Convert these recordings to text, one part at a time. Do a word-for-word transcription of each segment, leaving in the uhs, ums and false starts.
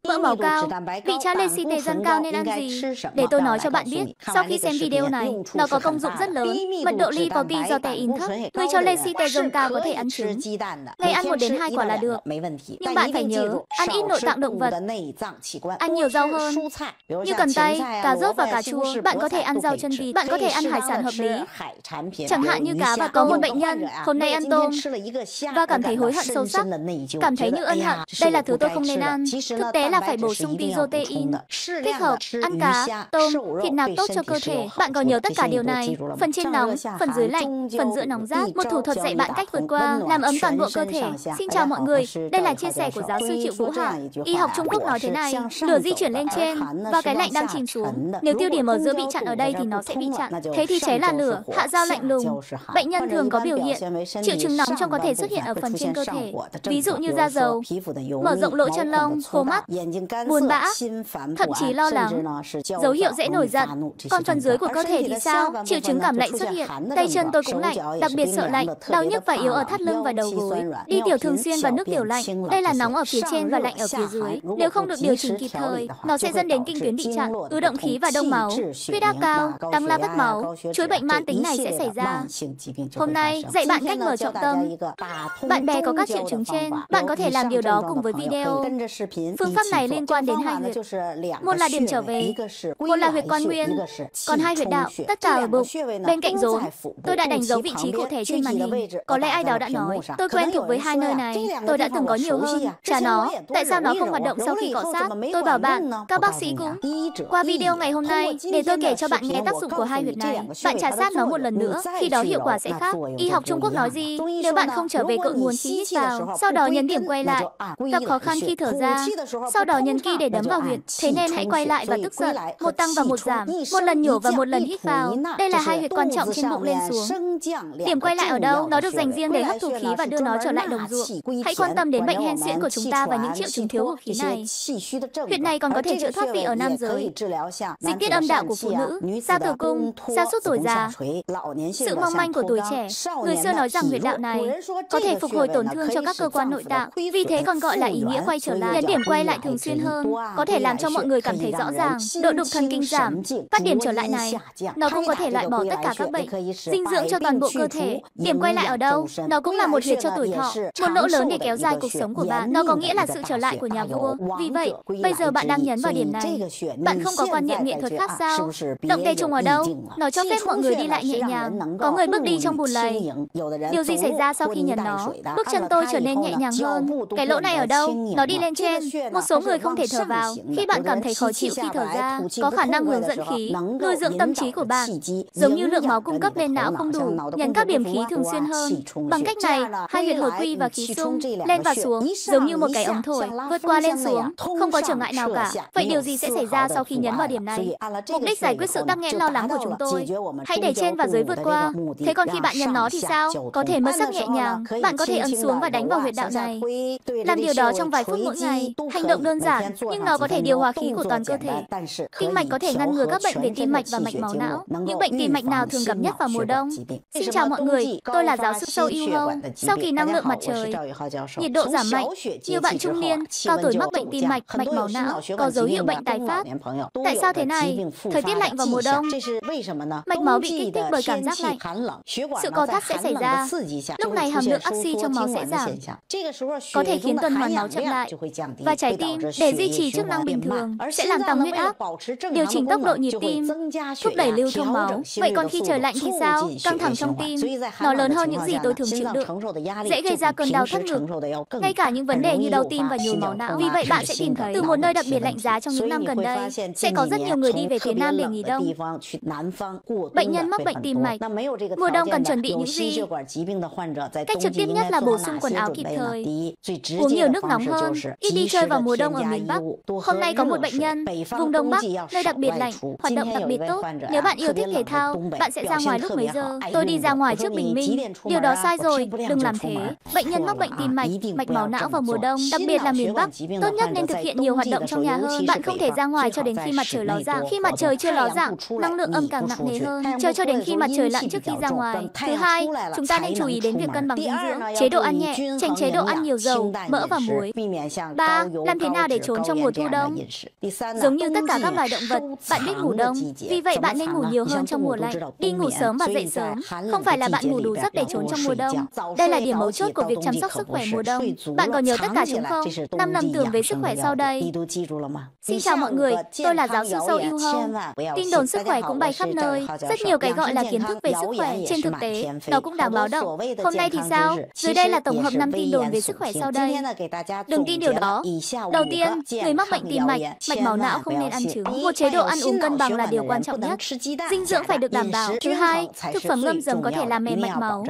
Mỡ máu cao, vị cholesteret dâng cao nên ăn gì? Để tôi nói cho bạn biết, sau khi xem video này, nó có công dụng rất lớn. Mật độ lipoprotein thấp, người cholesteret dâng cao có thể ăn trứng. Ngày ăn một đến hai quả là được. Nhưng bạn phải nhớ, ăn ít nội tạng động vật, ăn nhiều rau hơn, như cần tây, cà rốt và cà chua. Bạn có thể ăn rau chân vịt, bạn có thể ăn hải sản hợp lý, chẳng hạn như cá và tôm. Một bệnh nhân hôm nay ăn tôm và cảm thấy hối hận sâu sắc, cảm thấy như ân hận. Đây là thứ tôi không nên ăn. Thực tế là phải bổ sung protein thích hợp, ăn cá, tôm, thịt nạc tốt cho cơ thể. Bạn có nhớ tất cả điều này? Phần trên nóng, phần dưới lạnh, phần giữa nóng rát. Một thủ thuật dạy bạn cách vượt qua, làm ấm toàn bộ cơ thể. Xin chào mọi người, đây là chia sẻ của giáo sư Triệu Vũ Hạ. Y học Trung Quốc nói thế này, lửa di chuyển lên trên và cái lạnh đang chìm xuống. Nếu tiêu điểm ở giữa bị chặn ở đây thì nó sẽ bị chặn. Thế thì cháy là lửa, hạ dao lạnh lùng. Bệnh nhân thường có biểu hiện triệu chứng nóng trong có thể xuất hiện ở phần trên cơ thể, ví dụ như da dầu, mở rộng lỗ chân lông, khô mắt, buồn bã, thậm chí lo lắng, dấu hiệu dễ nổi giận. Còn phần dưới của cơ thể thì sao? Triệu chứng cảm lạnh xuất hiện, tay chân tôi cũng lạnh, đặc biệt sợ lạnh, đau nhức và yếu ở thắt lưng và đầu gối, đi tiểu thường xuyên và nước tiểu lạnh. Đây là nóng ở phía trên và lạnh ở phía dưới. Nếu không được điều chỉnh kịp thời, nó sẽ dẫn đến kinh tuyến bị chặn, ứ động khí và đông máu, huyết áp cao, tăng la mất máu. Chuỗi bệnh mãn tính này sẽ xảy ra. Hôm nay dạy bạn cách mở trọng tâm. Bạn bè có các triệu chứng trên, bạn có thể làm điều đó cùng với video. Phương pháp này liên quan đến hai huyệt, một là điểm trở về, một là huyệt quan nguyên, còn hai huyệt đạo, tất cả ở bụng, bên cạnh rốn. Tôi đã đánh dấu vị trí cụ thể trên màn hình. Có lẽ ai đó đã nói, tôi quen thuộc với hai nơi này, tôi đã từng có nhiều hơn. Chà nó, tại sao nó không hoạt động sau khi cọ sát? Tôi bảo bạn, các bác sĩ cũng. Qua video ngày hôm nay, để tôi kể cho bạn nghe tác dụng của hai huyệt này. Bạn trà sát nó một lần nữa, khi đó hiệu quả sẽ khác. Y học Trung Quốc nói gì? Nếu bạn không trở về cội nguồn khí hít vào, sau đó nhấn điểm quay lại, gặp khó khăn khi thở ra, sau đó nhấn ki để đấm vào huyệt. Thế nên hãy quay lại và tức giận, một tăng và một giảm, một lần nhổ và một lần hít vào. Đây là hai huyệt quan trọng trên bụng lên xuống. Điểm quay lại ở đâu? Nó được dành riêng để hấp thụ khí và đưa nó trở lại đồng ruộng. Hãy quan tâm đến bệnh hen suyễn của chúng ta và những triệu chứng thiếu hụt khí này. Huyệt này còn có thể chữa thoát vị ở nam giới, dịch tiết âm đạo của phụ nữ, sa tử cung, sa sút tuổi già, sự mong manh của tuổi trẻ. Người xưa nói rằng huyệt đạo này có thể phục hồi tổn thương cho các cơ quan nội tạng, vì thế còn gọi là ý nghĩa quay trở lại. Nhấn điểm quay lại thường xuyên hơn có thể làm cho mọi người cảm thấy rõ ràng. Độ đục thần kinh giảm, phát điểm trở lại này, nó cũng có thể loại bỏ tất cả các bệnh, dinh dưỡng cho toàn bộ cơ thể. Điểm quay lại ở đâu? Nó cũng là một huyệt cho tuổi thọ, một lỗ lớn để kéo dài cuộc sống của bạn. Nó có nghĩa là sự trở lại của nhà vua. Vì vậy, bây giờ bạn đang nhấn vào điểm này. Bạn không có quan niệm nghệ thuật khác sao? Động tê trùng ở đâu? Nó cho phép mọi người đi lại nhẹ nhàng. Có người bước đi trong bùn lầy. Điều gì xảy ra sau khi nhấn nó? Bước chân tôi trở nên nhẹ nhàng hơn. Cái lỗ này ở đâu? Nó đi lên trên. Một số người không thể thở vào. Khi bạn cảm thấy khó chịu khi thở ra, có khả năng hướng dẫn khí, nuôi dưỡng tâm trí của bạn. Giống như lượng máu cung cấp lên não không đủ, nhấn các điểm khí thường xuyên hơn. Bằng cách này, hai huyệt hồi quy và khí xung lên và xuống, giống như một cái ống thổi, vượt qua lên xuống, không có trở ngại nào cả. Vậy điều gì sẽ xảy ra sau khi nhấn vào điểm này? Mục đích giải quyết sự tắc nghẽn lo lắng của chúng tôi. Hãy để trên và dưới vượt qua. Thế còn khi bạn nhấn nó thì sao? Có thể mất sắc nhẹ nhàng. Bạn có thể ấn xuống và đánh vào huyệt đạo này. Làm điều đó trong vài phút mỗi ngày. Hành động đơn giản, nhưng nó có thể điều hòa khí của toàn cơ thể. Tim mạch có thể ngăn ngừa các bệnh về tim mạch và mạch máu não. Những bệnh tim mạch nào thường gặp nhất vào mùa đông? Xin chào mọi người, tôi là giáo sư Sâu Yêu Hâu. Sau kỳ năng lượng mặt trời, nhiệt độ giảm mạnh, nhiều bạn trung niên, cao tuổi mắc bệnh tim mạch, mạch máu não, có dấu hiệu bệnh tái phát. Tại sao thế này? Thời tiết lạnh vào mùa đông, mạch máu bị kích thích bởi cảm giác lạnh, sự co thắt sẽ xảy ra. Lúc này hàm lượng oxy trong máu sẽ giảm, có thể khiến tuần hoàn máu chậm lại, và trái tim để duy trì chức năng bình thường sẽ làm tăng huyết áp, điều chỉnh tốc độ nhịp tim, thúc đẩy lưu thông máu. Vậy còn khi trời lạnh thì sao? Căng thẳng trong tim, nó lớn hơn những gì tôi thường chịu đựng, dễ gây ra cơn đau thắt ngực, ngay cả những vấn đề như đau tim và nhồi máu não. Vì vậy bạn sẽ tìm thấy từ một nơi đặc biệt lạnh giá trong những năm gần đây, sẽ có rất nhiều người đi về phía Nam để nghỉ đông. Bệnh nhân mắc bệnh tim mạch, mùa đông cần chuẩn bị những gì? Cách trực tiếp nhất là bổ sung quần áo kịp thời, uống nhiều nước nóng hơn, ít đi chơi vào mùa đông ở miền Bắc. Hôm nay có một bệnh nhân vùng Đông Bắc, nơi đặc biệt lạnh, hoạt động đặc biệt tốt. Nếu bạn yêu thích thể thao, bạn sẽ ra ngoài lúc mấy giờ? Tôi đi ra ngoài trước bình minh. Điều đó sai rồi, đừng làm thế. Bệnh nhân mắc bệnh tim mạch, mạch máu não vào mùa đông, đặc biệt là miền Bắc, tốt nhất nên thực hiện nhiều hoạt động trong nhà hơn. Bạn không thể ra ngoài cho đến khi mặt trời ló dạng. Khi mặt trời chưa ló dạng, năng lượng âm càng nặng nề hơn. Chờ cho đến khi mặt trời lặn trước khi ra ngoài. Thứ hai, chúng ta nên chú ý đến việc cân bằng dinh dưỡng, chế độ ăn nhẹ, tránh chế độ ăn nhiều dầu, mỡ và muối. Ba, làm thế nào để trốn trong mùa thu đông? Giống như tất cả các loài động vật, bạn biết ngủ đông, vì vậy bạn nên ngủ nhiều hơn trong mùa lạnh. Đi ngủ sớm và dậy sớm, không phải là bạn ngủ đủ giấc để trốn trong mùa đông. Đây là điểm mấu chốt của việc chăm sóc sức khỏe mùa đông. Bạn có nhớ tất cả chúng không? Năm lầm tưởng về sức khỏe sau đây. Xin chào mọi người, tôi là giáo sư Sâu Yêu Hông. Tin đồn sức khỏe cũng bay khắp nơi, rất nhiều cái gọi là kiến thức về sức khỏe. Trên thực tế, nó cũng đáng báo động. Hôm nay thì sao? Dưới đây là tổng hợp năm tin đồn về sức khỏe sau đây. Đừng tin điều đó. Đầu tiên, người mắc bệnh tim mạch, mạch máu não không nên ăn trứng. Một chế độ ăn uống cân bằng là điều quan trọng nhất. Dinh dưỡng phải được đảm bảo. Thứ hai, thực phẩm ngâm giấm có thể làm mềm mạch máu.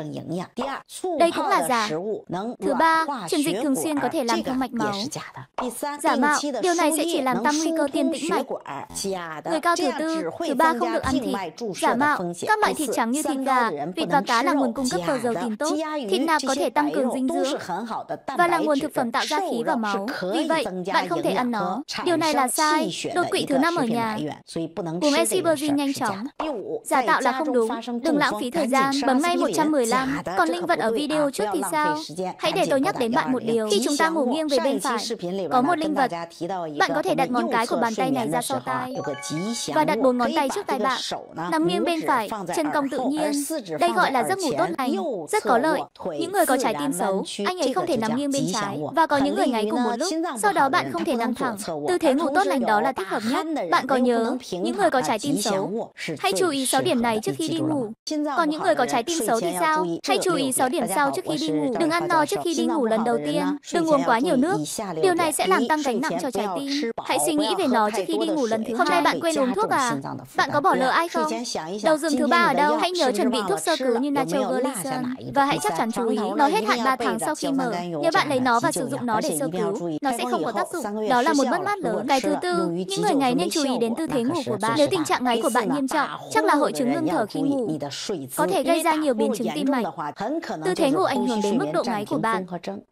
Đây cũng là giả. Thứ ba, truyền dịch thường xuyên có thể làm thương mạch máu. Giả mạo, điều này sẽ chỉ làm tăng nguy cơ tiền tĩnh mạch. Người cao thứ tư, thứ ba không được ăn thịt. Giả mạo, các loại thịt trắng như thịt gà, vịt và cá là nguồn cung cấp protein tốt. Thịt nạc có thể tăng cường dinh dưỡng và là nguồn thực phẩm tạo ra khí và máu. Vì vậy, bạn không thể ăn nó. Điều này là sai. Đột quỵ thứ năm ở nhà. Uống Exibergin nhanh chóng. Giả tạo là không đúng. Đừng lãng phí thời gian. Bấm ngay một trăm mười lăm. Còn linh vật ở video trước thì sao? Hãy để tôi nhắc đến bạn một điều. Khi chúng ta ngủ nghiêng về bên phải, có một linh vật. Bạn có thể đặt ngón cái của bàn tay này ra sau tai và đặt bốn ngón tay trước tai bạn. Nằm nghiêng bên phải, chân cong tự nhiên. Đây gọi là giấc ngủ tốt lành, rất có lợi. Những người có trái tim xấu, anh ấy không thể nằm nghiêng bên trái và có những người ngáy cùng một lúc. Sau đó bạn không thể nằm thẳng. Tư thế ngủ tốt lành đó là thích hợp nhất. Bạn có nhớ, những người có trái tim xấu, hãy chú ý sáu điểm này trước khi đi ngủ. Còn những người có trái tim xấu thì sao? Hãy chú ý sáu điểm sau trước khi đi ngủ. Đừng ăn no trước khi đi ngủ lần đầu tiên. Đừng uống quá nhiều nước. Điều này sẽ làm tăng gánh nặng cho trái tim. Hãy suy nghĩ về nó trước khi đi ngủ lần thứ hai. Hôm nay bạn quên uống thuốc à? Bạn có bỏ lỡ ai không? Đầu giường thứ ba ở đâu? Hãy nhớ chuẩn bị thuốc sơ cứu như Nitroglycerin và hãy chắc chắn chú ý nó hết hạn ba tháng sau khi mở. Nếu bạn lấy nó và sử dụng nó để sơ cứu, nó sẽ không có tác dụng. Đó là một mất mát lớn. Cái thứ tư, những người ngáy nên chú ý đến tư thế ngủ của bạn. Nếu tình trạng ngáy của bạn nghiêm trọng, chắc là hội chứng ngưng thở khi ngủ, có thể gây ra nhiều biến chứng tim mạch. Tư thế ngủ ảnh hưởng đến mức độ ngáy của bạn.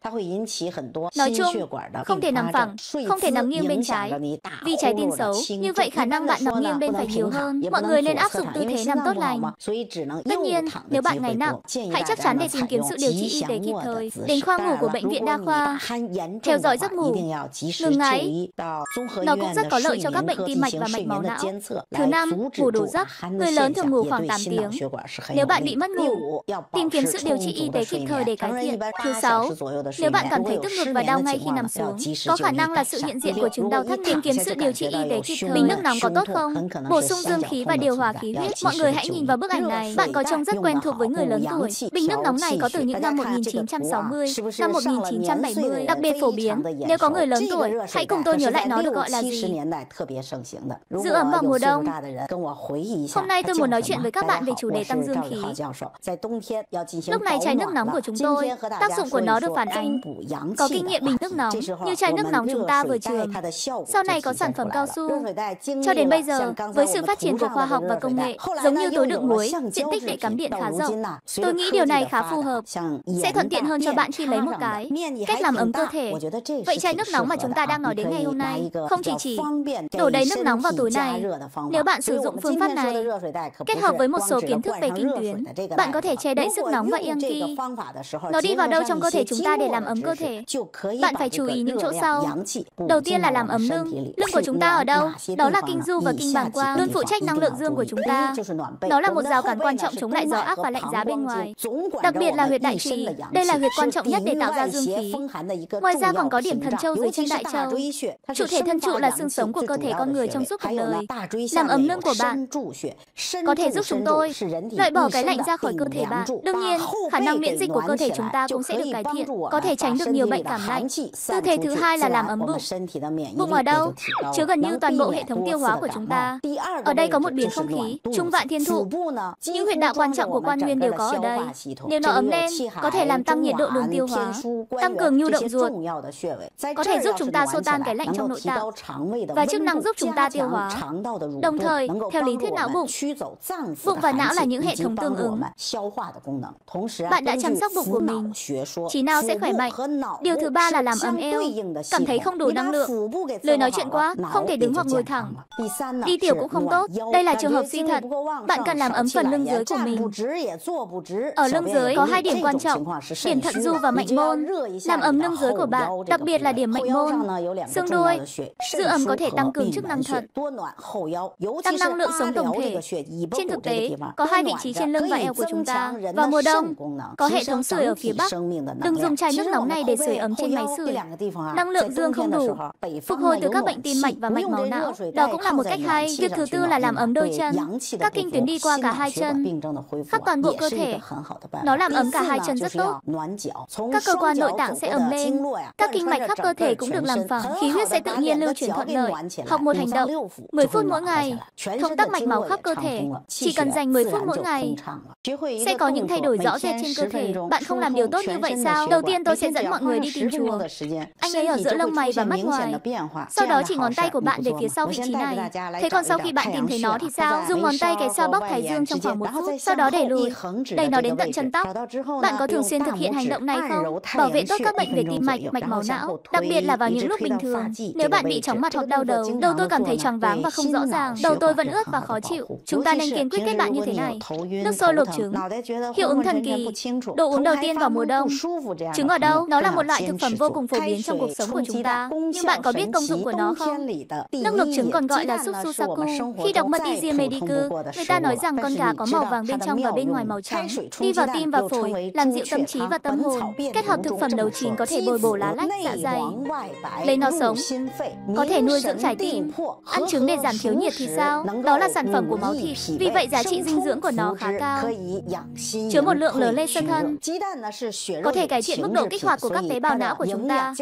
Nói chung, không thể nằm phẳng, không thể nằm nghiêng bên trái vì trái tim xấu. Như vậy khả năng bạn nằm nghiêng bên phải nhiều hơn. Mọi người nên áp dụng tư thế nằm tốt lành. Tất nhiên, nếu bạn ngáy nặng, hãy chắc chắn để tìm kiếm sự điều trị y tế kịp thời. Đến khoa ngủ của bệnh viện đa khoa, theo dõi giấc ngủ, ngừng ngáy. Nó cũng rất có lợi cho các bệnh tim mạch và mạch máu não. Thứ năm, ngủ đủ giấc. Người lớn thường ngủ khoảng tám tiếng. Nếu bạn bị mất ngủ, tìm kiếm sự điều trị y tế kịp thời để cải thiện. Thứ sáu, nếu bạn cảm thấy tức ngực và đau ngay khi nằm xuống, có khả năng là sự hiện diện của chứng đau thắt. Tìm kiếm sự điều trị y tế kịp thời. Bình nước nóng có tốt không? Bổ sung dương khí và điều hòa khí huyết. Mọi người hãy nhìn vào bức ảnh này. Bạn có trông rất quen thuộc với người lớn tuổi. Bình nước nóng này có từ những năm một nghìn chín trăm sáu mươi, năm một nghìn chín trăm bảy mươi, đặc biệt phổ biến. Nếu có người lớn tuổi, hãy cùng tôi nhớ lại nó được gọi là gì. Giữ ấm vào mùa đông. Hôm nay tôi muốn nói chuyện với các bạn về chủ đề tăng dương khí. Lúc này chai nước nóng của chúng tôi, tác dụng của nó được phản ánh. Có kinh nghiệm bình nước nóng, như chai nước nóng chúng ta vừa chườm. Sau này có sản phẩm cao su. Cho đến bây giờ, với sự phát triển của khoa học và công nghệ, giống như túi đựng muối, diện tích để cắm điện khá rộng. Tôi nghĩ điều này khá phù hợp, sẽ thuận tiện hơn cho bạn khi lấy một cái. Cách làm ấm cơ thể. Vậy chai nước nóng mà chúng ta đang nói đến ngày hôm nay, không chỉ chỉ đổ đầy nước nóng vào túi này. Nếu bạn sử dụng phương pháp này, kết hợp với một số kiến thức về kinh tuyến, bạn có thể che đậy sức nóng và Yang-ki. Nó đi vào đâu trong cơ thể chúng ta để làm ấm cơ thể? Bạn phải chú ý những chỗ sau. Đầu tiên là làm ấm lưng. Lưng của chúng ta ở đâu? Đó là kinh du và kinh bàng quang, luôn phụ trách năng lượng dương của chúng ta. Đó là một rào cản quan trọng chống lại gió ác và lạnh giá bên ngoài. Đặc biệt là huyệt đại trì. Đây là huyệt quan trọng nhất để tạo ra dương khí. Ngoài ra còn có điểm thần châu dưới chân đại châu. Trụ thể thân trụ là xương sống của cơ thể con người trong suốt cuộc đời. Làm ấm lưng của bạn có thể giúp chúng tôi loại bỏ cái lạnh ra khỏi cơ thể bạn. Đương nhiên, khả năng miễn dịch của cơ thể chúng ta cũng sẽ được cải thiện, có thể tránh được nhiều bệnh cảm lạnh. Tư thế thứ hai là làm ấm bụng. Bụng ở đâu? Chứa gần như toàn bộ hệ thống tiêu hóa của chúng ta. Ở đây có một biển không khí, trung vạn thiên thụ. Những huyệt đạo quan trọng của quan nguyên đều có ở đây. Nếu nó ấm lên, có thể làm tăng nhiệt độ đường tiêu hóa, tăng cường nhu động ruột, có thể giúp chúng ta xua tan cái lạnh trong nội tạng và chức năng giúp chúng ta tiêu hóa. Đồng thời, theo lý thuyết não bụng, bụng và não là những hệ thống tương ứng. Bạn đã chăm sóc bụng của mình, trí não sẽ khỏe mạnh. Điều thứ ba là làm ấm eo. Cảm thấy không đủ năng lượng, lười nói chuyện quá, không thể đứng hoặc ngồi thẳng. Đi tiểu cũng không tốt. Đây là trường hợp suy thận. Bạn cần làm ấm phần lưng dưới của mình. Ở lưng dưới có hai điểm quan trọng, điểm thận du và mạch môn. Làm ấm lưng dưới của bạn, đặc biệt là điểm mạch môn. môn, xương đuôi. Giữ ấm có thể tăng cường chức năng thận, tăng năng lượng sống tổng thể. Trên thực tế, có hai vị trí trên lưng và eo của chúng ta. Vào mùa đông, có hệ thống sưởi ở phía Bắc. Đừng dùng chai nước nóng này để sưởi ấm trên máy sưởi. Năng lượng dương không đủ. Phục hồi từ các bệnh tim mạch và mạch máu não, đó cũng là một cách hay. Việc thứ tư là làm ấm đôi chân. Các kinh tuyến đi qua cả hai chân, khắp toàn bộ cơ thể. Nó làm ấm cả hai chân rất tốt. Các cơ quan nội tạng sẽ ấm lên. Các kinh mạch khắp cơ thể cũng được làm phẳng. Khí huyết sẽ tự nhiên lưu chuyển thuận lợi. Học một hành động, mười phút mỗi ngày. Thông tắc mạch máu khắp cơ thể. Chỉ cần dành mười phút mỗi ngày, sẽ có những thay đổi rõ rệt trên cơ thể. Bạn không làm điều tốt như vậy sao? Đầu tiên tôi sẽ dẫn mọi người đi tìm chùa. Anh ấy ở giữa lông mày và mắt ngoài. Sau đó chỉ ngón tay của bạn về phía sau vị trí này. Thế còn sau khi bạn tìm thấy nó thì sao? Dùng ngón tay cái xoa bóc thái dương trong khoảng một phút. Sau đó đẩy lùi, đẩy nó đến tận chân tóc. Bạn có thường xuyên thực hiện hành động này không? Bảo vệ tốt các bệnh về tim mạch, mạch máu não, đặc biệt là vào những lúc bình thường. Nếu bạn bị chóng mặt hoặc đau đầu, đầu tôi cảm thấy choáng váng và không rõ ràng, đầu tôi vẫn ướt và khó chịu, chúng ta nên kiên quyết kết bạn như thế này. Nước sôi luộc trứng, hiệu ứng thần kỳ. Đồ uống đầu tiên vào mùa đông. Trứng ở đâu? Nó là một loại thực phẩm vô cùng phổ biến trong cuộc sống của chúng ta. Nhưng bạn có biết công dụng của nó không? Nước luộc trứng còn gọi là súp susaku. Khi đọc mật Easy Medical, người ta nói rằng con cá có màu vàng bên trong và bên ngoài màu trắng, đi vào tim và phổi, làm dịu tâm trí và tâm hồn. Kết hợp thực phẩm nấu chín có thể bồi bổ lá lách, dạ dày, lấy nó sống, có thể nuôi dưỡng trái tim. Ăn trứng để giảm thiếu nhiệt thì sao? Đó là sản phẩm của máu thịt, vì vậy giá trị dinh dưỡng của nó khá cao. Chứa một lượng lớn lecithin, có thể cải thiện mức độ kích hoạt của các tế bào não của chúng ta,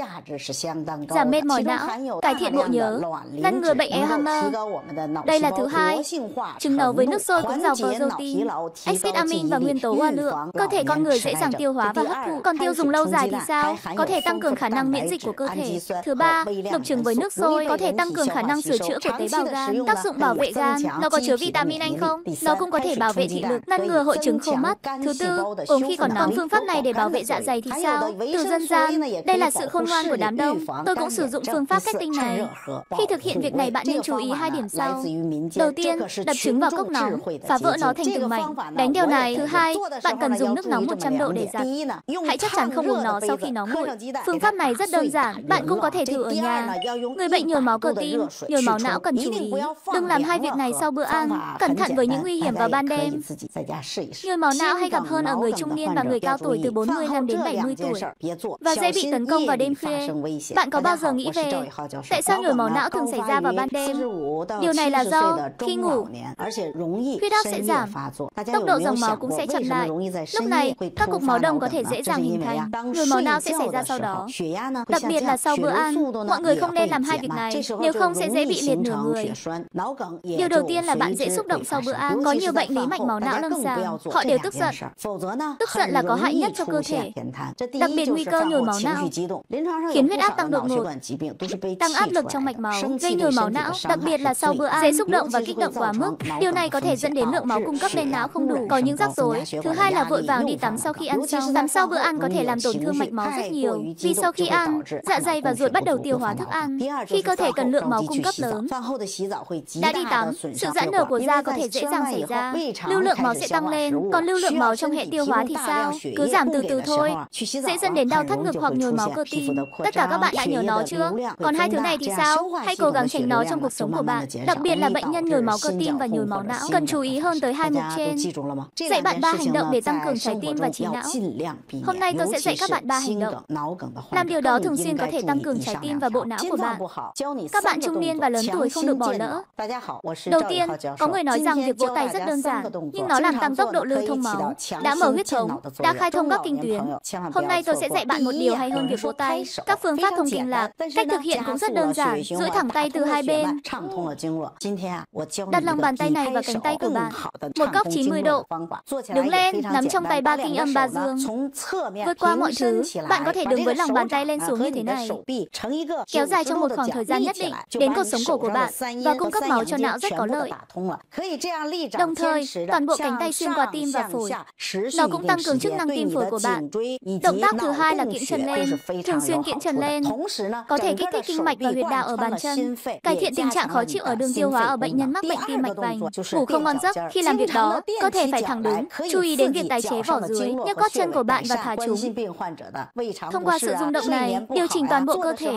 giảm mệt mỏi não, cải thiện bộ nhớ, ngăn ngừa bệnh Alzheimer. Đây là thứ hai. Trứng nấu với nước sôi cũng giàu protein, axit amin và nguyên tố hoa lượng. Cơ thể con người dễ dàng tiêu hóa và hấp thụ. Còn tiêu dùng lâu dài thì sao? Có thể tăng cường khả năng miễn dịch của cơ thể. Thứ ba, luộc trứng với nước sôi có thể tăng cường khả năng sửa chữa của tế bào gan. Tác dụng bảo vệ gan, nó có chứa vitamin anh không? Nó cũng có thể bảo vệ thị lực, ngăn ngừa hội chứng khô mắt. Thứ tư, ốm khi còn nóng. Phương pháp này để bảo vệ dạ dày thì sao? Từ dân gian, đây là sự khôn ngoan của đám đông. Tôi cũng sử dụng phương pháp kết tinh này. Khi thực hiện việc này, bạn nên chú ý hai điểm sau. Đầu tiên, đập trứng vào cốc nóng, phá vỡ nó thành từng mảnh, đánh đều này. Thứ hai, bạn cần dùng nước nóng một trăm độ để giặt. Hãy chắc chắn không uống nó sau khi nó nguội. Phương pháp này rất đơn giản, bạn cũng có thể thử ở nhà. Người bệnh nhồi máu cơ tim, nhồi máu não cần chú ý, đừng làm hai việc này sau bữa ăn. Cẩn thận với những nguy hiểm vào ban đêm. Nhồi máu não hay gặp hơn ở người trung niên và người cao tuổi từ bốn mươi lăm đến bảy mươi tuổi và dễ bị tấn công vào đêm khuya. Bạn có bao giờ nghĩ về tại sao nhồi máu não thường xảy ra vào ban đêm? Điều này là do khi ngủ, huyết áp sẽ giảm, tốc độ dòng máu cũng sẽ chậm lại. Lúc này, các cục máu đông có thể dễ dàng hình thành. Nhồi máu não sẽ xảy ra sau đó, đặc biệt là sau bữa ăn. Mọi người không nên làm hai việc này, nếu không sẽ dễ bị liệt nửa người. Điều đầu tiên là bạn dễ xúc động sau bữa ăn. Có nhiều bệnh lý mạch máu não lâm sàng, họ đều tức giận. Tức giận là có hại nhất cho cơ thể, đặc biệt nguy cơ nhồi máu não, khiến huyết áp tăng đột ngột, tăng áp lực trong mạch máu, gây nhồi máu não, đặc biệt là sau bữa ăn, dễ xúc động và kích động quá mức. Điều này có thể dẫn đến lượng máu cung cấp lên não không đủ, có những rắc rối. Thứ hai là vội vàng đi tắm sau khi ăn xong. Tắm sau bữa ăn có thể làm tổn thương mạch máu rất nhiều, vì sau khi ăn, dạ dày và ruột bắt đầu tiêu hóa thức ăn, khi cơ thể cần lượng máu cung cấp lớn. Đã đi tắm, sự giãn nở của da có thể dễ dàng xảy ra, lưu lượng máu sẽ tăng lên. Còn lưu lượng máu trong hệ tiêu hóa thì sao? Cứ giảm từ từ thôi, dễ dẫn đến đau thắt ngực hoặc nhồi máu cơ tim. Tất cả các bạn đã nhớ nó chưa? Còn hai thứ này thì sao? Hãy cố gắng tránh nó trong cuộc sống của bạn, đặc biệt là bệnh nhân nhồi máu cơ tim và nhồi máu não. Cần chú ý hơn tới hai mục trên. Dạy bạn ba hành động để tăng cường trái tim và trí não. Hôm nay tôi sẽ dạy các bạn ba hành động. Làm điều đó thường xuyên có thể tăng cường trái tim và bộ não của bạn. Các bạn trung niên và lớn tuổi không được bỏ lỡ. Đầu tiên, có người nói rằng việc vỗ tay rất đơn giản, nhưng nó làm tăng tốc độ lưu thông máu, đã mở huyết thống, đã khai thông các kinh tuyến. Hôm nay tôi sẽ dạy bạn một điều hay hơn việc vỗ tay. Các phương pháp thông kinh lạc, cách thực hiện cũng rất đơn giản. Duỗi thẳng tay từ hai bên, đặt lòng bàn tay này vào cánh tay của bạn, một góc chín mươi độ. Đứng lên, nắm trong tay ba kinh âm ba dương. Vượt qua mọi thứ, bạn có thể đứng với lòng bàn tay lên xuống như thế này, kéo dài trong một khoảng thời gian nhất định đến cột sống cổ của bạn và cung cấp máu cho não rất có lợi. Đồng thời, toàn bộ cánh tay xuyên qua tim và phổi. Nó cũng tăng cường chức năng tim phổi của bạn. Động tác thứ hai là kiễng chân lên, thường xuyên kiễng chân lên, có thể kích thích kinh mạch và huyệt đạo ở bàn chân, cải thiện tình trạng khó chịu ở đường tiêu hóa ở bệnh nhân mắc bệnh tim mạch vành. Ngủ không ngon giấc, khi làm việc đó, cơ thể phải thẳng đứng, chú ý đến việc tái chế vỏ dưới, nhấc gót chân của bạn và thả chúng. Thông qua sự rung động này, điều chỉnh toàn bộ bộ cơ thể.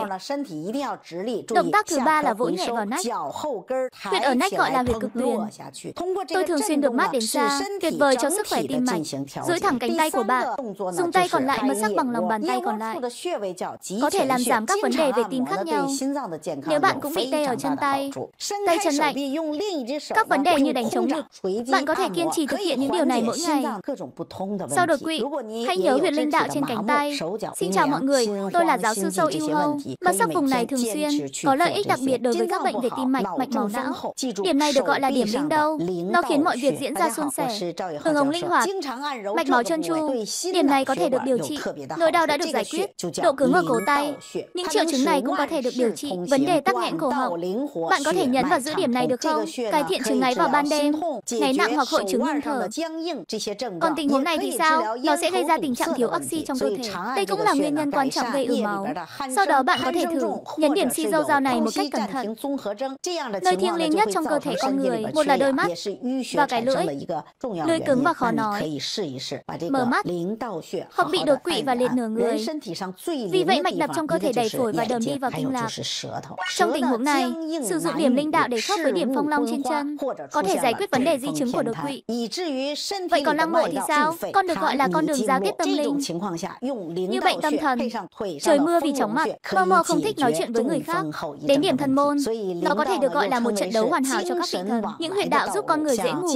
Động tác thứ ba là vỗ nhẹ vào nách. Huyệt ở nách gọi là huyệt cực tuyền. Tôi thường xuyên được mát đến da, tuyệt vời cho sức khỏe tim mạch. Duỗi thẳng cánh tay của bạn, dùng tay còn lại mà sắc bằng lòng bàn tay còn lại. Có thể làm giảm các vấn đề về tim khác nhau. Nếu bạn cũng bị tê ở chân tay, tay chân lạnh, các vấn đề như đánh trống ngực, bạn có thể kiên trì thực hiện những điều này mỗi ngày. Sau đột quỵ, hãy nhớ huyệt linh đạo trên cánh tay. Xin chào mọi người, tôi là giáo sư Sâu Yêu Hâu. Massage sắc vùng này thường xuyên có lợi ích đặc biệt đối với các bệnh về tim mạch, mạch máu não. Điểm này được gọi là điểm linh đau. Nó khiến mọi việc diễn ra suôn sẻ, hưởng ứng linh hoạt, mạch máu trơn tru. Điểm này có thể được điều trị. Nỗi đau đã được giải quyết, độ cứng ở cổ tay. Những triệu chứng này cũng có thể được điều trị. Vấn đề tắc nghẽn cổ họng, bạn có thể nhấn vào giữ điểm này được không? Cải thiện chứng ngáy vào ban đêm, ngáy nặng hoặc hội chứng ngưng thở. Còn tình huống này thì sao? Nó sẽ gây ra tình trạng thiếu oxy trong cơ thể. Đây cũng là nguyên nhân quan trọng gây ứ máu. Sau đó bạn có thể thử nhấn điểm xi dâu dao này một cách cẩn thận. Nơi thiêng liêng nhất trong cơ thể con người, một là đôi mắt và cái lưỡi. Lưỡi cứng và khó nói, mở mắt hoặc bị đột quỵ và liệt nửa người. Vì vậy mạch đập trong cơ thể đẩy phổi và đờm đi vào kinh lạc. Trong tình huống này, sử dụng điểm linh đạo để khớp với điểm phong long trên chân có thể giải quyết vấn đề di chứng của đột quỵ. Vậy còn lăng mộ thì sao? Con được gọi là con đường giao tiếp tâm linh. Như bệnh tâm thần, trời mưa vì chóng mặt, mơ mơ không thích nói chuyện với người khác, đến điểm thần môn, nó có thể được gọi là một trận đấu hoàn hảo cho các vị thần. Những huyệt đạo giúp con người dễ ngủ.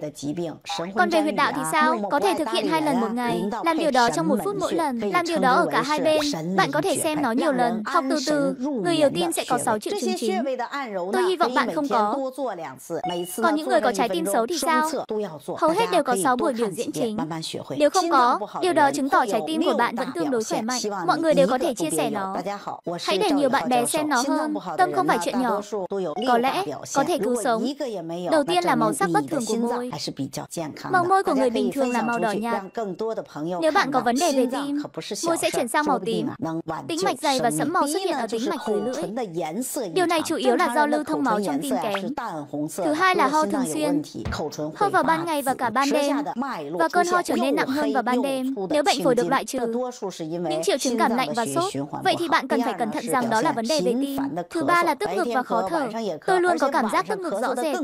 Còn về huyệt đạo thì sao? Có thể thực hiện hai lần một ngày, làm điều đó trong một phút mỗi lần, làm điều đó ở cả hai bên. Bạn có thể xem nó nhiều lần, học từ từ. Người yếu tim sẽ có sáu triệu chứng chính. Tôi hy vọng bạn không có. Còn những người có trái tim xấu thì sao? Hầu hết đều có sáu buổi biểu diễn chính. Nếu không có, điều đó chứng tỏ trái tim của bạn vẫn tương đối khỏe mạnh. Mọi người đều có thể chia sẻ nó. Hãy để nhiều bạn bè xem nó hơn. Tâm không phải chuyện nhỏ. Có lẽ có thể cứu sống. Đầu tiên là màu sắc bất thường của môi. Màu môi của người bình thường là màu đỏ nhạt. Nếu bạn có vấn đề về tim, môi sẽ chuyển sang màu tím. Tĩnh mạch dày và sẫm màu xuất hiện ở tĩnh mạch dưới lưỡi. Điều này chủ yếu là do lưu thông máu trong tim kém. Thứ hai là ho thường xuyên, ho vào ban ngày và cả ban đêm, và cơn ho trở nên nặng hơn vào ban đêm. Nếu bệnh phổi được loại trừ, những triệu chứng cảm lạnh và sốt, vậy thì bạn cần phải cẩn thận rằng đó là vấn đề về tim. Thứ ba là tức ngực và khó thở. Tôi luôn có cảm giác tức ngực rõ rệt,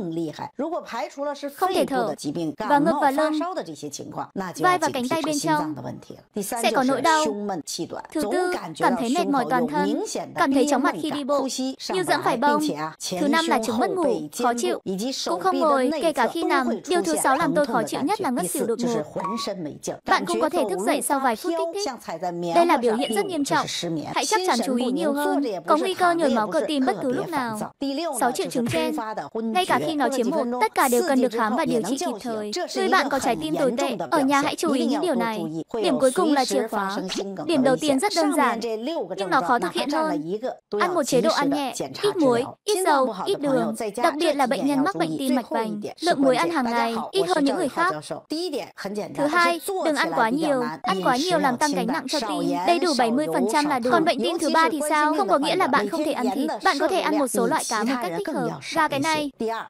không thể thở, và ngực và lưng, vai và cánh tay bên trong sẽ có nỗi đau. Thứ tư, cảm thấy mệt mỏi toàn thân, cảm thấy chóng mặt khi đi bộ, như dẫm phải bông. Thứ năm là chứng mất ngủ, khó chịu, cũng không ngồi, kể cả khi nằm. Điều thứ sáu làm tôi khó chịu nhất là ngất xỉu đột ngột. Bạn cũng có thể thức dậy sau vài phút kích thích. Đây là biểu hiện rất nghiêm trọng. Hãy chắc chắn chú ý nhiều hơn, có nguy cơ nhồi máu cơ tim bất cứ lúc nào. Sáu triệu chứng trên, ngay cả khi nó chiếm một, tất cả đều cần được khám và điều trị kịp thời. Người bạn có trái tim tồi tệ, ở nhà hãy chú ý những điều này. Điểm cuối cùng là chìa khóa. Điểm đầu tiên rất đơn giản, nhưng nó khó thực hiện hơn. Ăn một chế độ ăn nhẹ, ít muối, ít dầu, ít đường. Đặc biệt là bệnh nhân mắc bệnh tim mạch vành, lượng muối ăn hàng ngày ít hơn những người khác. Thứ hai, đừng ăn quá nhiều. Ăn quá nhiều làm tăng gánh nặng cho tim. Đầy đủ bảy mươi phần trăm là đủ. Còn bệnh tim thứ ba thì sao? Không có nghĩa là bạn không thể ăn thịt. Bạn có thể ăn một số loại cá một cách thích hợp. Và cái này,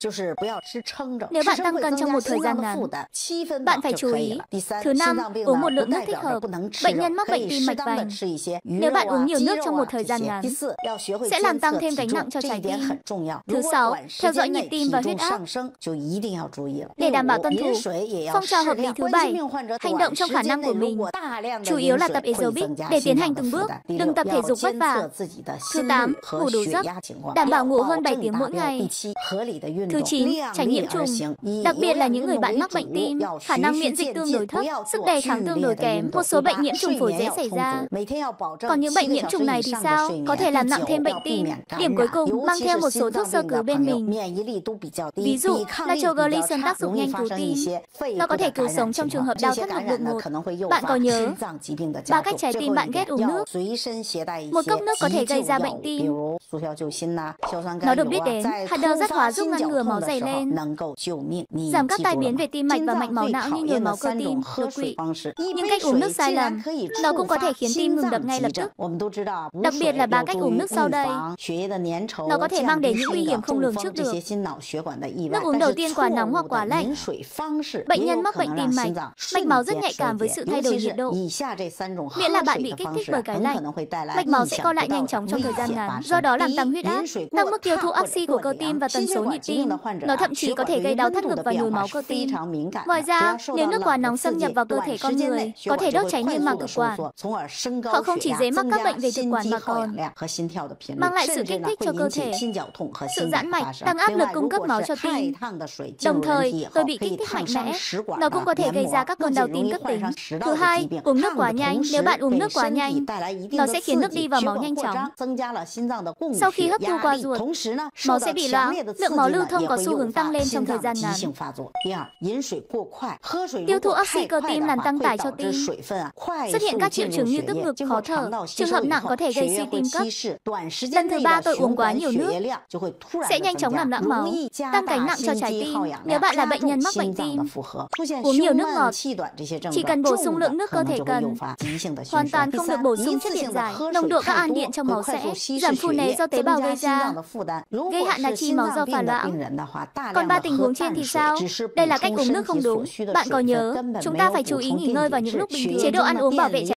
nếu bạn tăng cân trong một thời gian ngắn, bạn phải chú ý. Thứ năm, uống một lượng nước thích hợp. Bệnh nhân mắc bệnh tim mạch vành, nếu bạn uống nhiều nước trong một thời gian ngắn, sẽ làm tăng thêm gánh nặng cho trái tim. Thứ sáu, theo dõi nhịp tim và huyết áp. Để đảm bảo tuân thủ phong trào hợp lý thứ bảy, hành động trong khả năng của mình, chủ yếu là tập aerobic để tiến hành từng bước, đừng tập thể dục vất vả. Thứ tám, ngủ đủ giấc, đảm bảo ngủ hơn bảy tiếng mỗi ngày. Thứ chín, tránh nhiễm trùng, đặc biệt là những người bạn mắc bệnh tim, khả năng miễn dịch tương đối thấp, sức đề kháng tương đối kém, một số bệnh nhiễm trùng phổi dễ xảy ra. Còn những bệnh nhiễm trùng này thì sao? Có thể làm nặng thêm bệnh tim. Điểm cuối cùng, mang theo một số thuốc sơ cứu bên mình. Ví dụ, nitroglycerin tác dụng nhanh cứu tim. Nó có thể cứu sống trong trường hợp đau thắt ngực đột ngột. Bạn có nhớ ba cách trái tim bạn ghét uống nước? Một cốc nước có thể gây ra bệnh tim. Nó được biết đến, hạt đờ rất hóa giúp ngăn ngừa máu dày lên, giảm các tai biến về tim mạch và mạch máu não như nhồi máu cơ tim, đột quỵ. Nhưng cách uống nước sai lầm, nó cũng có thể khiến tim ngừng đập ngay lập tức. Đặc biệt là ba cách uống nước sau đây, nó có thể mang đến những nguy hiểm không lường trước được. Nước uống đầu tiên quá nóng hoặc quá lạnh. Bệnh nhân mắc bệnh tim mạch, mạch máu rất nhạy cảm với sự thay đổi nhiệt độ. Miễn là bạn bị kích thích bởi cái lạnh, Mạch máu sẽ co lại nhanh chóng trong thời gian ngắn, do đó làm tăng huyết áp, tăng mức tiêu thụ oxy của cơ tim và tần số nhịp tim. Nó thậm chí có thể gây đau thắt ngực và nhồi máu cơ tim. Ngoài ra, nếu nước quá nóng xâm nhập vào cơ thể con người, có thể đốt cháy niêm mạc thực quản. Họ không chỉ dễ mắc các bệnh về thực quản mà còn mang lại sự kích thích cho cơ thể, sự giãn mạch, tăng áp lực cung cấp máu cho tim. Đồng thời, tôi bị kích thích mạnh mẽ. Nó cũng có thể gây ra các cơn đau tim cấp tính. Thứ hai, uống nước quá nhanh. Nếu bạn uống nước quá nhanh, nó sẽ khiến nước đi vào máu nhanh chóng. Sau khi hấp thu qua ruột, máu sẽ bị loãng, lượng máu lưu thông có xu hướng tăng lên trong thời gian ngắn. Tiêu thụ oxy cơ tim làm tăng tải cho tim. Xuất hiện các triệu chứng như tức ngực, khó thở. Trường hợp nặng có thể gây suy tim cấp. Lần thứ ba tôi uống quá nhiều nước sẽ nhanh chóng làm loãng máu, tăng gánh nặng cho trái tim. Nếu bạn là bệnh nhân mắc bệnh tim, uống nhiều nước ngọt, chỉ cần bổ sung lượng nước cơ thể cần, hoàn toàn không được bổ sung chất điện giải. Nồng độ các an điện trong máu sẽ giảm phù nề do tế bào gây ra, gây hạn natri máu do phà loãng. Còn ba tình huống trên thì sao? Đây là cách uống nước không đúng. Bạn có nhớ, chúng ta phải chú ý nghỉ ngơi vào những lúc bình thường. Chế độ ăn uống bảo vệ